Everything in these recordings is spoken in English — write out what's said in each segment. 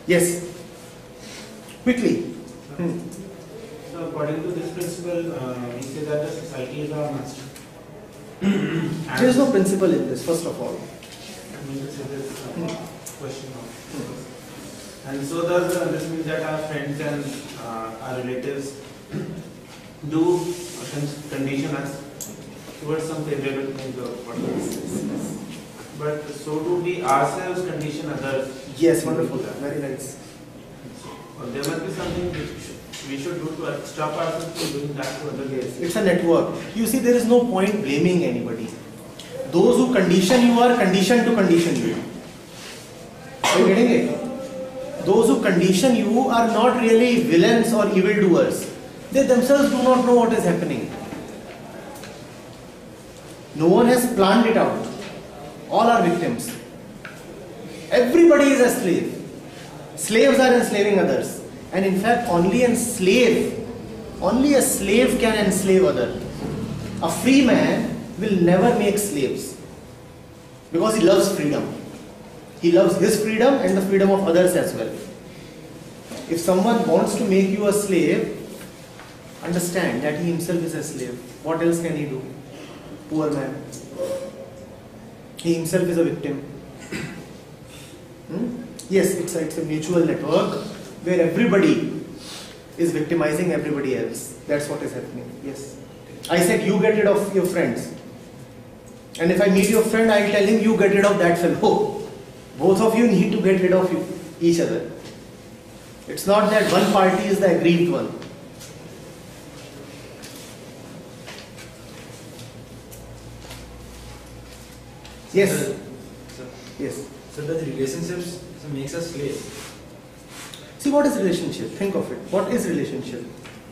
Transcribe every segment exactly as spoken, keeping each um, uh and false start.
Yes. Quickly. Hmm. So according to this principle, uh, we say that the society is our master. There is no principle in this, first of all. I mean to say this uh, hmm. question now. Hmm. And so does uh, this mean that our friends and uh, our relatives do uh, condition us towards some favorable things or whatever? But so do we ourselves condition others? Yes, wonderful. Very nice. Or there must be something which we should do to stop ourselves from doing that to others. Yes, it's a network. You see, there is no point blaming anybody. Those who condition you are conditioned to condition you. Are you getting it? Those who condition you are not really villains or evildoers. They themselves do not know what is happening. No one has planned it out. All are victims. Everybody is a slave. Slaves are enslaving others. And in fact, only a slave, only a slave can enslave others. A free man will never make slaves. Because he loves freedom. He loves his freedom and the freedom of others as well. If someone wants to make you a slave, understand that he himself is a slave. What else can he do? Poor man. He himself is a victim. Hmm? Yes, it's a, it's a mutual network where everybody is victimizing everybody else. That's what is happening. Yes. I said you get rid of your friends. And if I meet your friend, I'll tell him you get rid of that fellow. Both of you need to get rid of you, each other. It's not that one party is the aggrieved one. Yes. So, yes. So does relationships so makes us slaves? See, what is relationship? Think of it. What is relationship?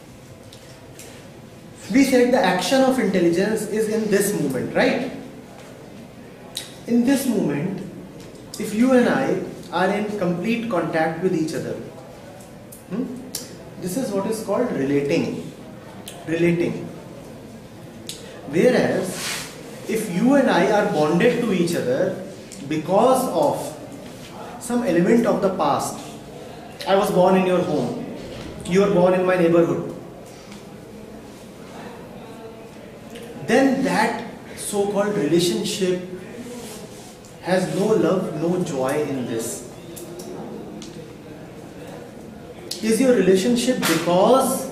We said the action of intelligence is in this moment, right? In this moment, if you and I are in complete contact with each other, hmm, this is what is called relating. Relating. Whereas, if you and I are bonded to each other because of some element of the past, I was born in your home, you were born in my neighborhood, then that so-called relationship has no love, no joy in this. Is your relationship because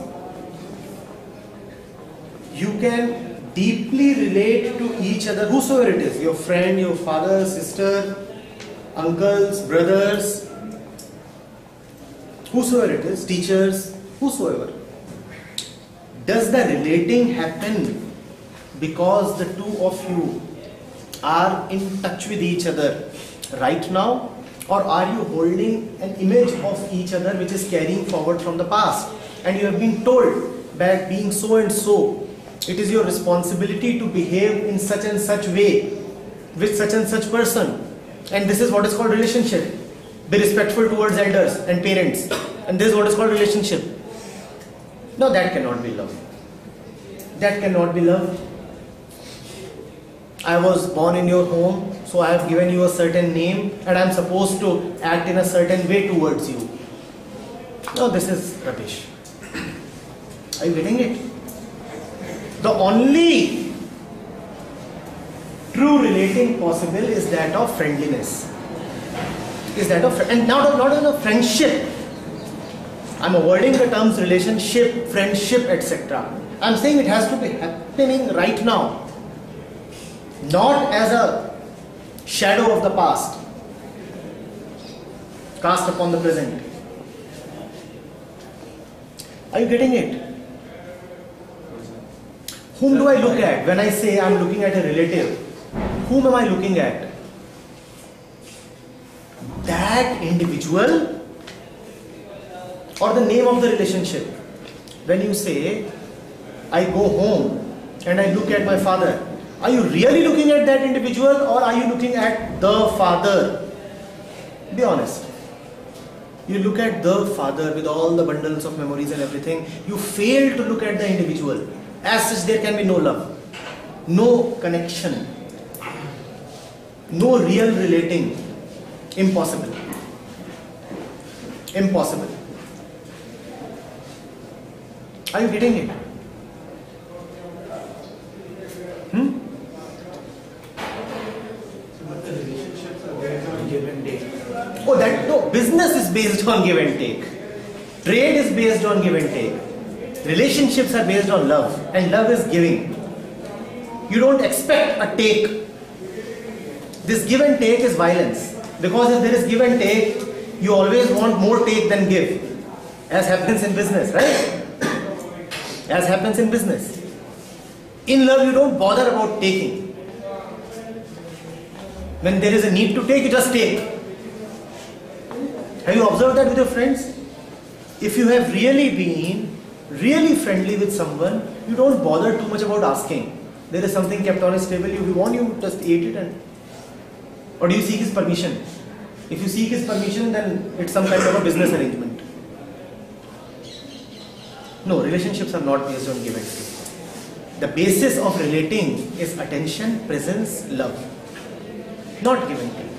you can deeply relate to each other, whosoever it is, your friend, your father, sister, uncles, brothers, whosoever it is, teachers, whosoever. Does the relating happen because the two of you are in touch with each other right now, or are you holding an image of each other which is carrying forward from the past, and you have been told that being so and so, it is your responsibility to behave in such and such way with such and such person, and this is what is called relationship. Be respectful towards elders and parents, and this is what is called relationship. No, that cannot be love. That cannot be love. I was born in your home, so I have given you a certain name and I am supposed to act in a certain way towards you. No, this is rubbish. Are you getting it? The only true relating possible is that of friendliness. Is that of, and not, not in a friendship. I am avoiding the terms relationship, friendship, et cetera. I am saying it has to be happening right now. Not as a shadow of the past cast upon the present. Are you getting it? Whom do I look at when I say I am looking at a relative? Whom am I looking at? That individual or the name of the relationship? When you say, I go home and I look at my father, are you really looking at that individual or are you looking at the father? Be honest. You look at the father with all the bundles of memories and everything. You fail to look at the individual. As such, there can be no love, no connection, no real relating. Impossible. Impossible. Are you getting it? Hmm? But the relationships are based on give and take. Oh, that no. Business is based on give and take. Trade is based on give and take. Relationships are based on love, and love is giving. You don't expect a take. This give and take is violence. Because if there is give and take, you always want more take than give. As happens in business, right? As happens in business. In love, you don't bother about taking. When there is a need to take, you just take. Have you observed that with your friends? If you have really been really friendly with someone, you don't bother too much about asking. There is something kept on his table, you want, you just eat it, and or do you seek his permission? If you seek his permission, then it's some kind of a business arrangement. No, relationships are not based on give and take. The basis of relating is attention, presence, love. Not give and take.